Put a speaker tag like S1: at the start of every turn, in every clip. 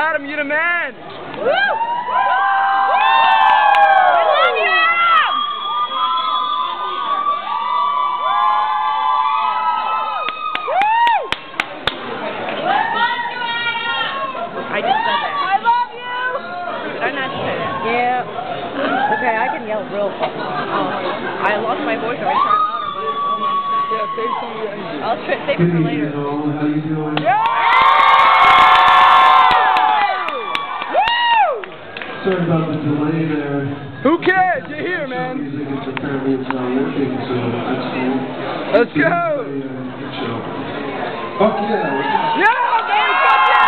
S1: Adam, you the man!
S2: Woo! Woo! I love you! I just said that. I love you! Did I not say that? Yeah. Okay, I can yell real fucking loud. Oh, I lost my voice. I try louder, but oh well.
S1: Yeah, save some of your energy.
S2: I'll save it for later.
S3: How you doing?
S2: Yeah!
S3: Sorry about the delay there.
S1: Who cares? You're here, man.
S3: Music is apparently it's not working, so that's cool.
S1: Let's go!
S3: Good show. Fuck yeah!
S1: Yeah, baby! Fuck yeah!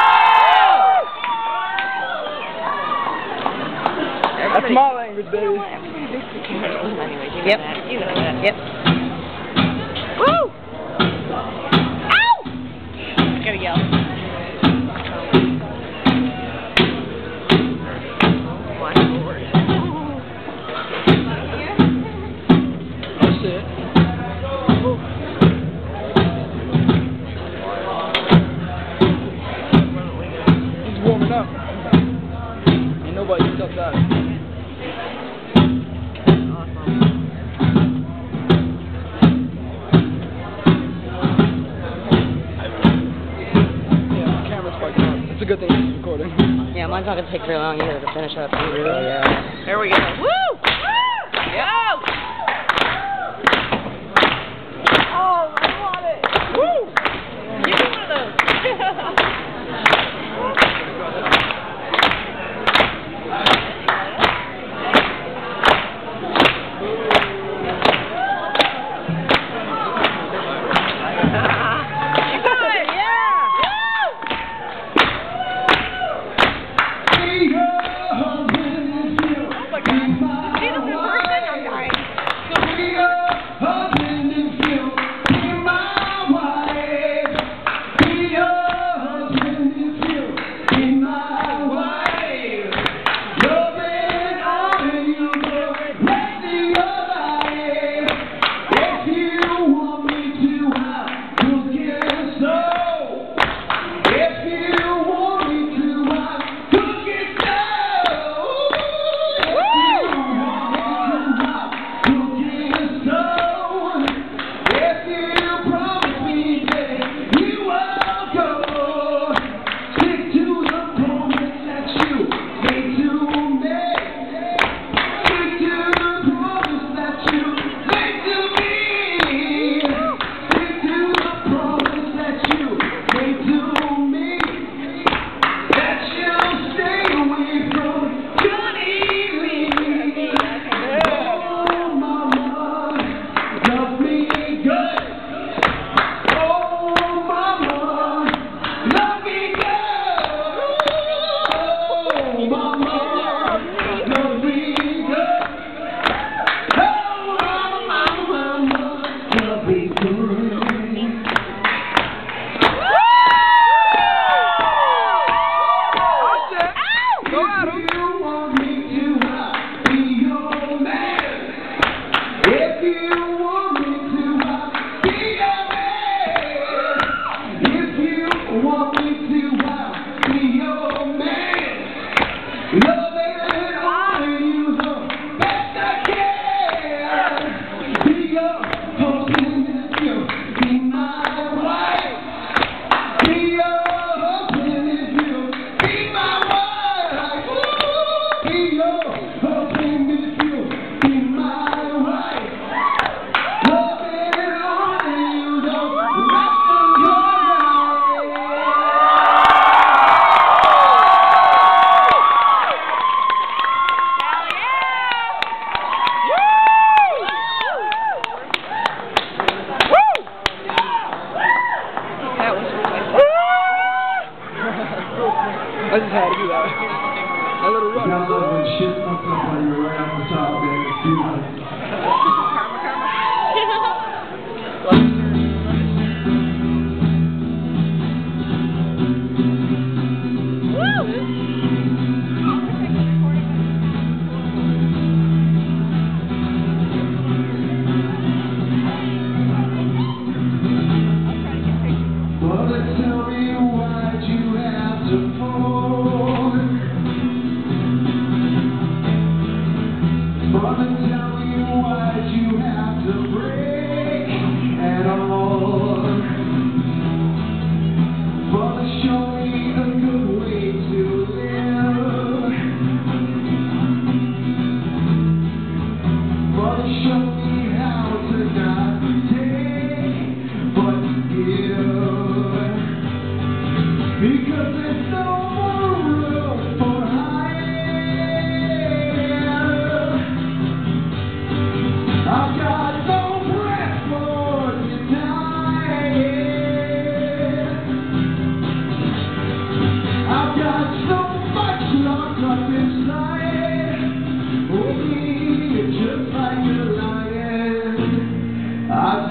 S1: That's my language, baby.
S2: Yep. You know that. Yep. Woo! Ow! I gotta yell.
S1: That's it. He's warming up. Ain't nobody can touch that. It's a good thing it's recording.
S2: Yeah, mine's not gonna take very long either to finish up. Really? Yeah. There we go. Woo! Woo! Yo! Oh, I want it. Woo! You do one of those.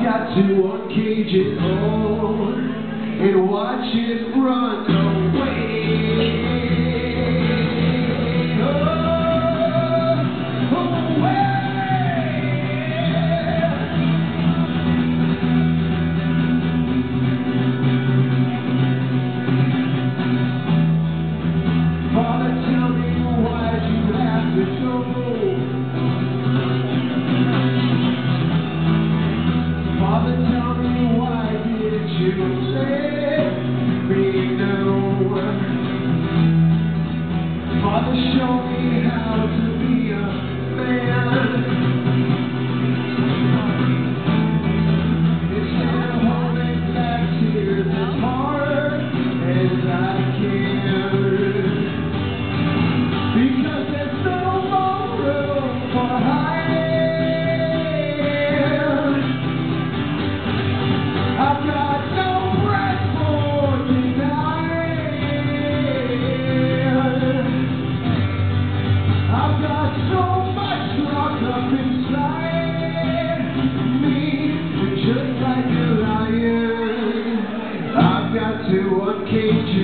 S3: I've got to uncage it all and watch it run away. Father, show me how to be a man. Instead of holding back tears as hard as I can, because there's no more room for hiding. I've got no breath for denying. I've got so much locked up inside me, just like a lion. I've got to uncage